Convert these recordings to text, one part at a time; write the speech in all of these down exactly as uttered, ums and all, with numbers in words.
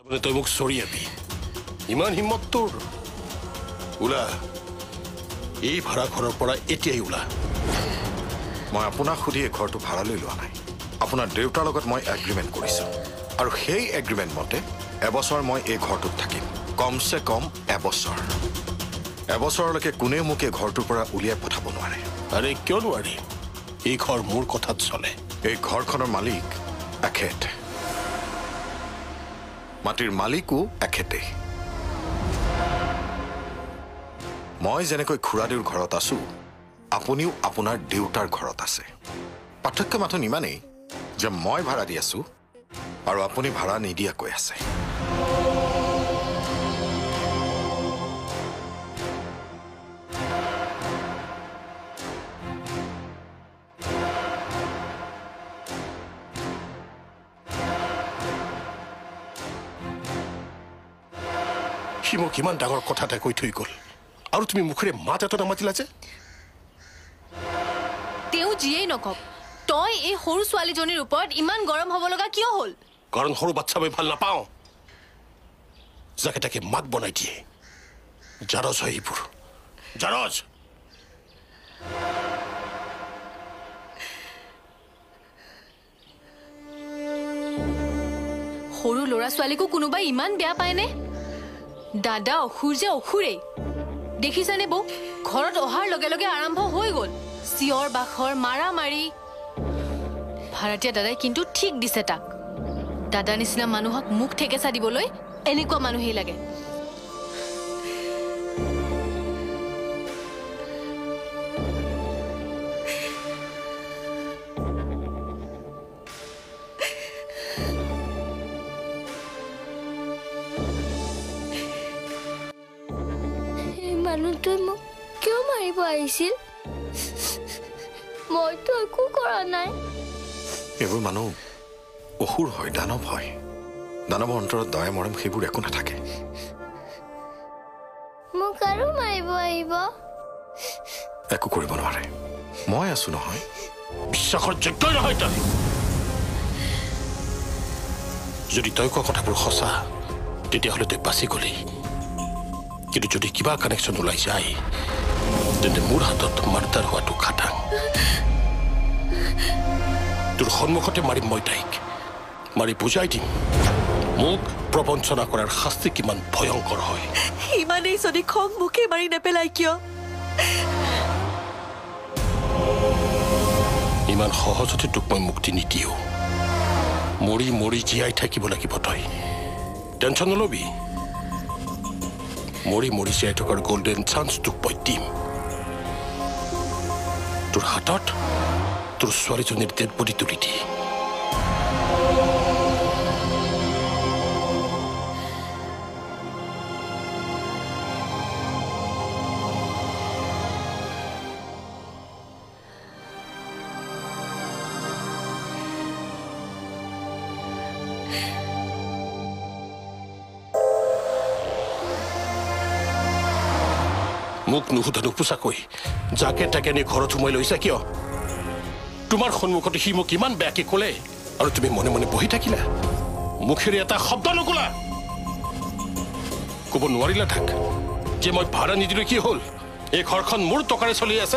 তাৰমানে তই মোক চৰিয়াবি ইমান হিম্মত তোৰ ওলা এই ভাড়া ঘৰৰ পৰা এতিয়াই ওলা মই আপোনাক সুধি এই ঘৰটো ভাড়ালৈ লোৱা নাই আপোনাৰ দেউতাৰ লগত মই এগ্ৰিমেণ্ট কৰিছোঁ আৰু সেই এগ্ৰিমেণ্ট মতে এবছৰ মই এই ঘৰটোত থাকিম কমচে কম এবছৰ এবছৰলৈকে কোনে মোক এই ঘৰটোৰ পৰা উলিয়াই পঠাব নোৱাৰে আৰে কিয় নোৱাৰি এই ঘৰ মোৰ কথাত চলে এই ঘৰখনৰ মালিক এখেত মাটিৰ মালিকো এখেতেই মই যেনেকৈ খুৰাদেউৰ ঘৰত আছো আপুনিও আপোনাৰ দেউতাৰ ঘৰত আছে পাৰ্থক্য মাথোন ইমানেই যে মই ভাড়া দি আছো আৰু আপুনি ভাড়া নিদিয়াকৈ আছে সি মোক ইমান ডাঙৰ কথা এটা কৈ থৈ গ'ল আৰু তুমি মুখেৰে মাত এটা নামাতিলা যে তেওঁ যিয়েই নকওক তই এই সৰু ছোৱালীজনীৰ ওপৰত ইমান গৰম হ'ব লগা কিয় হ'ল কাৰণ সৰু বাচ্চা মই ভাল নাপাওঁ যাকে তাকে মাক বনাই দিয়ে জাৰজ হয় এইবোৰ জাৰজ সৰু ল'ৰা ছোৱালীকো কোনোবাই ইমান বেয়া পায়নে দাদা অসুৰ যে অসুৰেই দেখিছানে বৌ ঘৰত অহাৰ লগে লগে আৰম্ভ হৈ গ'ল চিঞৰ বাখৰ মাৰা মাৰি ভাড়াতীয়া দাদাই কিন্তু ঠিক দিছে তাক দাদা নিচিনা মানুহক মুখ ঠেকেচা দিবলৈ এনেকুৱা মানুহেই লাগে মানুহটোৱে মোক কিয় মাৰিব আহিছিল মইতো একো কৰা নাই এইবোৰ মানুহ অসুৰ হয় দানৱ হয় দানৱৰ অন্তৰত দয়া মৰম সেইবোৰ একো নাথাকে মোক আৰু মাৰিব আহিব একো কৰিব নোৱাৰে মই আছো নহয় বিশ্বাসৰ যোগ্য নহয় তই যদি তই কোৱা কথাবোৰ সঁচা তেতিয়াহ'লে তই বাচি গ'লি কিন্তু যদি কিবা কানেকশ্যন ওলাই যায় তেন্তে মোৰ হাতত মাৰ্ডাৰ হোৱাটো খাটাং তোৰ সন্মুখতে মাৰিম মই তাইক মাৰি বুজাই দিম মোক প্ৰবঞ্চনা কৰাৰ শাস্তি কিমান ভয়ংকৰ হয় ইমানেই যদি খং মুখে মাৰি নেপেলাই কিয় ইমান সহজতে তোক মই মুক্তি নিদিওঁ মৰি মৰি জীয়াই থাকিব লাগিব তই টেনশ্যন নলবি মৰি মৰি জীয়াই থকাৰ গোল্ডেন চান্স তোক মই দিম তোৰ হাতত তোৰ ছোৱালীজনীৰ ডেড বডি তুলি দি মোক নুসুধা নুপুচাকৈ যাকে তাকে নি ঘৰত সোমাই লৈছা কিয় তোমাৰ সন্মুখতে সি মোক ইমান বেয়াকে ক'লে আৰু তুমি মনে মনে বহি থাকিলা মুখেৰে এটা শব্দ নকলা ক'ব নোৱাৰিলা থাক যে মই ভাড়া নিদিলোঁ কি হ'ল এই ঘৰখন মোৰ টকাৰে চলি আছে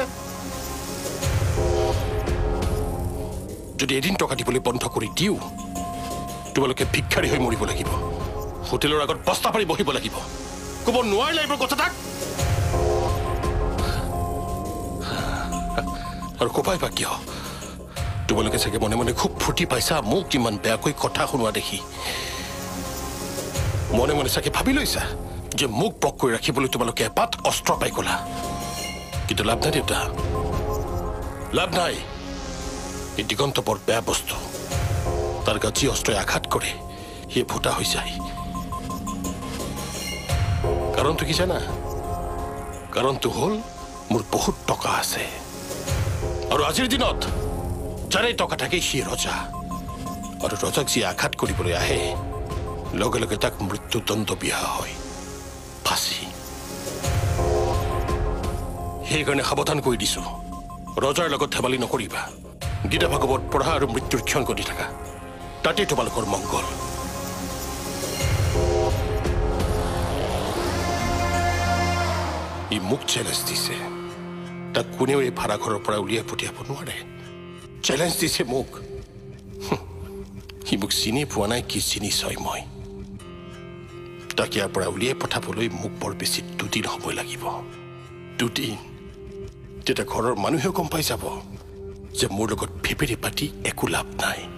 যদি এদিন টকা দিবলৈ বন্ধ কৰি দিওঁ তোমালোকে ভিক্ষাৰী হৈ মৰিব লাগিব হোটেলৰ আগত বস্তা পাৰি বহিব লাগিব ক'ব নোৱাৰিলা এইবোৰ কথা তাক আৰু কোপাই বা কিয় তোমালোকে চাগে মনে মনে খুব ফুটি পাইছা মোক ইমান বেয়াকৈ কথা শুনোৱা দেখি মনে মনে চাগে ভাবি লৈছা যে মোক পক কৰি ৰাখিবলৈ তোমালোকে এপাত অস্ত্ৰ পাই গ'লা কিন্তু লাভ নাই দেউতা লাভ নাই এই দিগন্ত বৰ বেয়া বস্তু তাৰ গাত যি অস্ত্ৰই আঘাত কৰে সি ফুটা হৈ যায় কাৰণটো কি জানা কাৰণটো হ'ল মোৰ বহুত টকা আছে আৰু আজিৰ দিনত যাৰে টকা থাকে সি ৰজা আৰু ৰজাক যি আঘাত কৰিবলৈ আহে লগে লগে তাক মৃত্যুদণ্ড বিহা হয় ফাঁচি সেইকাৰণে সাৱধান কৰি দিছো ৰজাৰ লগত ধেমালি নকৰিবা গীতা ভাগৱত পঢ়া আৰু মৃত্যুৰ ক্ষণ কৰি থাকা তাতেই তোমালোকৰ মংগল ই মোক চেলেঞ্জ দিছে তাক কোনেও এই ভাড়াঘৰৰ পৰা উলিয়াই পঠিয়াব নোৱাৰে চেলেঞ্জ দিছে মোক সি মোক চিনি পোৱা নাই কি চিনি চয় মই তাক ইয়াৰ পৰা উলিয়াই পঠাবলৈ মোক বৰ বেছি দুদিন সময় লাগিব দুদিন তেতিয়া ঘৰৰ মানুহেও গম পাই যাব যে মোৰ লগত ফেপেৰি পাতি একো লাভ নাই